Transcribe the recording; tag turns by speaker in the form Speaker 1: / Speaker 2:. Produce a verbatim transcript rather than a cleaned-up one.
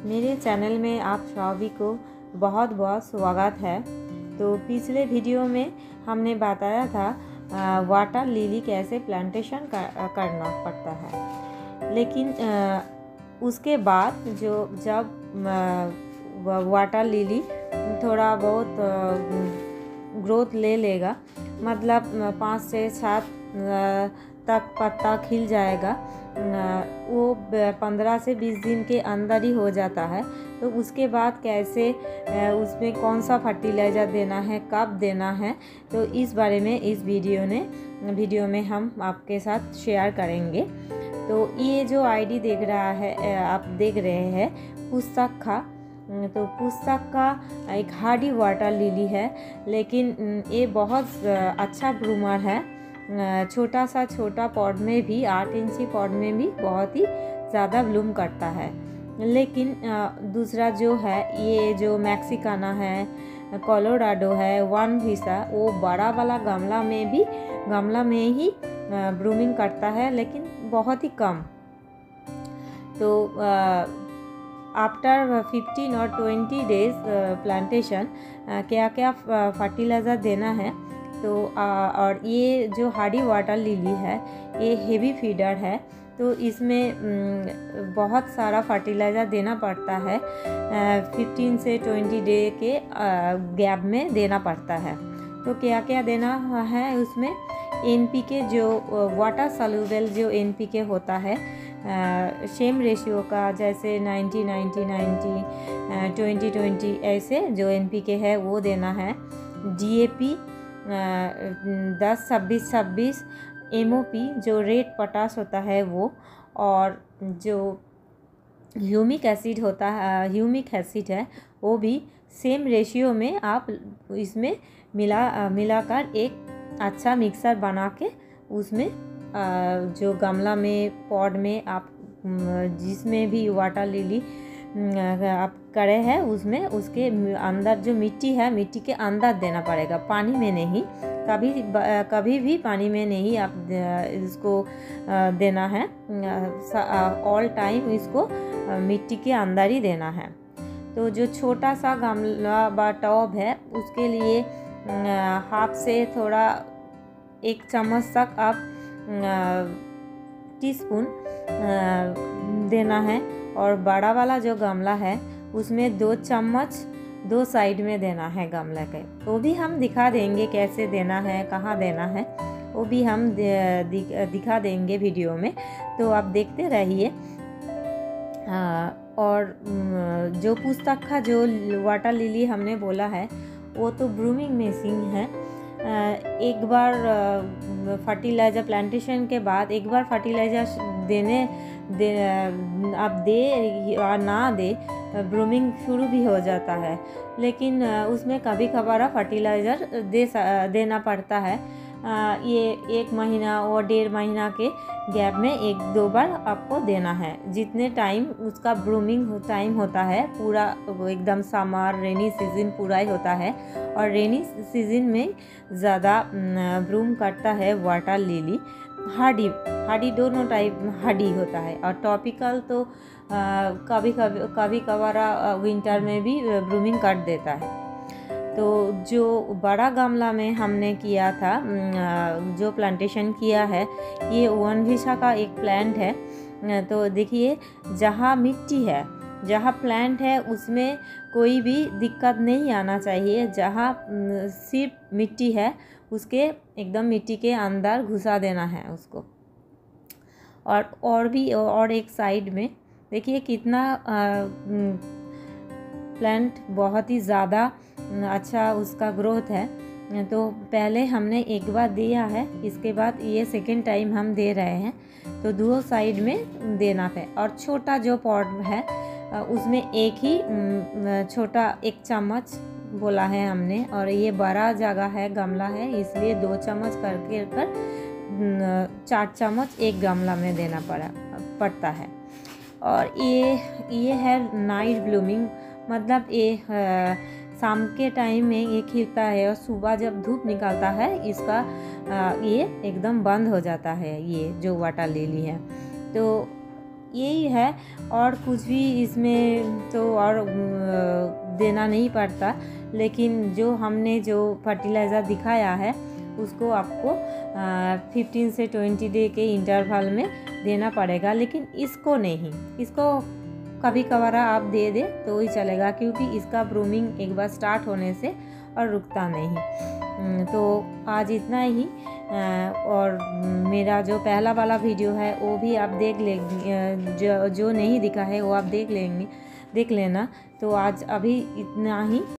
Speaker 1: मेरे चैनल में आप सभी को बहुत बहुत स्वागत है। तो पिछले वीडियो में हमने बताया था वाटर लिली कैसे प्लांटेशन कर, करना पड़ता है, लेकिन आ, उसके बाद जो जब वाटर लिली थोड़ा बहुत ग्रोथ ले लेगा, मतलब पाँच से सात तक पत्ता खिल जाएगा, वो पंद्रह से बीस दिन के अंदर ही हो जाता है। तो उसके बाद कैसे उसमें कौन सा फर्टिलाइज़र देना है, कब देना है, तो इस बारे में इस वीडियो ने वीडियो में हम आपके साथ शेयर करेंगे। तो ये जो आईडी देख रहा है, आप देख रहे हैं पुस्तक, तो पुस्तक का एक हार्डी वाटर लिली है, लेकिन ये बहुत अच्छा ब्लूमर है। छोटा सा छोटा पॉट में भी, आठ इंची पॉट में भी बहुत ही ज़्यादा ब्लूम करता है। लेकिन दूसरा जो है, ये जो मैक्सिकाना है, कोलोराडो है, वन वीसा, वो बड़ा वाला गमला में भी गमला में ही ब्लूमिंग करता है, लेकिन बहुत ही कम। तो आफ्टर फिफ्टीन और ट्वेंटी डेज प्लांटेशन क्या क्या फर्टिलाइज़र देना है। तो और ये जो हार्डी वाटर लिली है, ये हेवी फीडर है, तो इसमें बहुत सारा फर्टिलाइज़र देना पड़ता है। फिफ्टीन से ट्वेंटी डे के गैप में देना पड़ता है। तो क्या क्या देना है उसमें, एन पी के जो वाटर सॉल्युबल जो एन पी के होता है, सेम रेशियो का, जैसे ninety ninety ninety twenty twenty ऐसे जो एन पी के है वो देना है। डी ए पी दस छब्बीस छब्बीस, एम ओ पी जो रेड पोटाश होता है वो, और जो ह्यूमिक एसिड होता है, ह्यूमिक एसिड है, वो भी सेम रेशियो में आप इसमें मिला मिलाकर एक अच्छा मिक्सर बना के उसमें जो गमला में, पॉट में आप जिसमें भी वाटर लिली आप करे हैं, उसमें उसके अंदर जो मिट्टी है, मिट्टी के अंदर देना पड़ेगा, पानी में नहीं। कभी कभी भी पानी में नहीं आप इसको देना है, ऑल टाइम इसको मिट्टी के अंदर ही देना है। तो जो छोटा सा गमला व टब है, उसके लिए हाथ से थोड़ा एक चम्मच तक आप टीस्पून देना है, और बड़ा वाला जो गमला है उसमें दो चम्मच दो साइड में देना है गमला के। वो भी हम दिखा देंगे कैसे देना है, कहाँ देना है, वो भी हम दिखा देंगे वीडियो में, तो आप देखते रहिए। और जो पुस्तक का जो वाटर लिली हमने बोला है, वो तो ब्रूमिंग मेसिंग है। एक बार फर्टिलाइज़र प्लांटेशन के बाद एक बार फर्टिलाइज़र देने दे आप दे या ना दे, ब्रूमिंग शुरू भी हो जाता है, लेकिन उसमें कभी कभार फर्टिलाइज़र दे देना पड़ता है। ये एक महीना और डेढ़ महीना के गैप में एक दो बार आपको देना है, जितने टाइम उसका ब्रूमिंग टाइम होता है। पूरा एकदम समर रेनी सीजन पूरा ही होता है, और रेनी सीजन में ज़्यादा ब्रूम करता है वाटर लिली। हार्डी हार्डी दोनों टाइप हार्डी होता है, और टॉपिकल तो आ, कभी कभी कभी कभार विंटर में भी ब्रूमिंग कर देता है। तो जो बड़ा गमला में हमने किया था, जो प्लांटेशन किया है, ये वन वीसा का एक प्लांट है। तो देखिए, जहाँ मिट्टी है, जहाँ प्लांट है, उसमें कोई भी दिक्कत नहीं आना चाहिए। जहाँ सिर्फ मिट्टी है, उसके एकदम मिट्टी के अंदर घुसा देना है उसको। और और भी और एक साइड में देखिए कितना प्लांट बहुत ही ज़्यादा अच्छा उसका ग्रोथ है। तो पहले हमने एक बार दिया है, इसके बाद ये सेकेंड टाइम हम दे रहे हैं। तो दो साइड में देना है। और छोटा जो पॉट है उसमें एक ही छोटा एक चम्मच बोला है हमने, और ये बड़ा जगह है, गमला है, इसलिए दो चम्मच करके कर चार चम्मच एक गमला में देना पड़ा पड़ता है। और ये ये है नाइट ब्लूमिंग, मतलब ये शाम के टाइम में ये खिलता है, और सुबह जब धूप निकलता है इसका ये एकदम बंद हो जाता है, ये जो वाटर लिली है। तो यही है, और कुछ भी इसमें तो और देना नहीं पड़ता। लेकिन जो हमने जो फर्टिलाइज़र दिखाया है उसको आपको फिफ्टीन से ट्वेंटी डे के इंटरवल में देना पड़ेगा, लेकिन इसको नहीं, इसको कभी कभार आप दे दे तो ही चलेगा, क्योंकि इसका ब्रूमिंग एक बार स्टार्ट होने से और रुकता नहीं। तो आज इतना ही, और मेरा जो पहला वाला वीडियो है वो भी आप देख लेंगे, जो जो नहीं दिखा है वो आप देख लेंगे देख लेना। तो आज अभी इतना ही।